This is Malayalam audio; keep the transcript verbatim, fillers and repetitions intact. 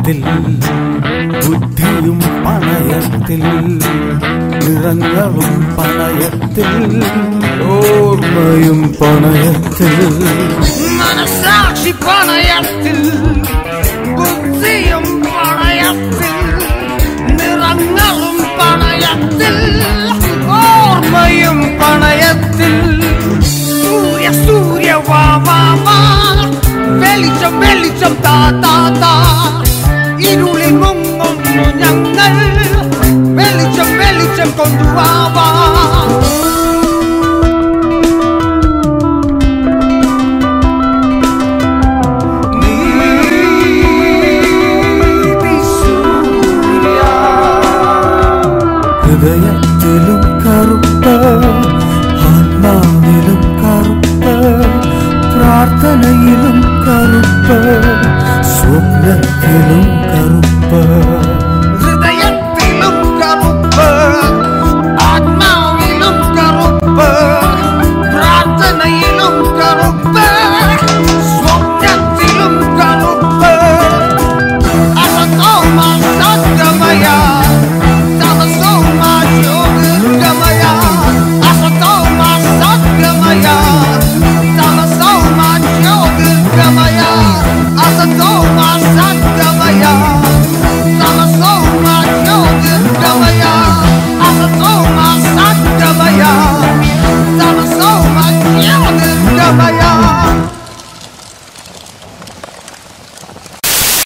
പണയത്തിൽ ബുദ്ധിയും പണയത്തിൽ നിറങ്ങളും പണയത്തിൽ ഓർമ്മയും പണയത്തിൽ മനസാക്ഷി പണയത്തിൽ ബുദ്ധിയും പണയത്തിൽ നിറങ്ങളും പണയത്തിൽ ഓർമ്മയും പണയത്തിൽ സൂര്യ സൂര്യ വാ വാ വാ വെളിച്ചം വെളിച്ചം താ താ താ ഇരുളിൽ മുങ്ങുന്നു ഞങ്ങൾ വെളിച്ചം വെളിച്ചം കൊണ്ടുവാ വാ ഹൃദയത്തിലും കറുപ്പ് ആത്മാവിലും കറുപ്പ് പ്രാർത്ഥനയിലും കറുപ്പ് സ്വപ്നത്തിലും കറുപ്പ് ഹൃദയത്തിലും കറുപ്പ് ആത്മാവിലും കറുപ്പ് പ്രാർത്ഥനയിലും കറുപ്പ് സ്വപ്നത്തിലും കറുപ്പ് അസതോമ സദ്ഗമയ തമസോമ ജ്യോതിർഗമയ അസതോമ സദ്ഗമയ തമസോമ ജ്യോതിർഗമയ അസതോമ സദ്ഗമയ തമസോമ ജ്യോതിർഗമയ അസതോമ സദ്ഗമയ തമസോമ ജ്യോതിർഗമയ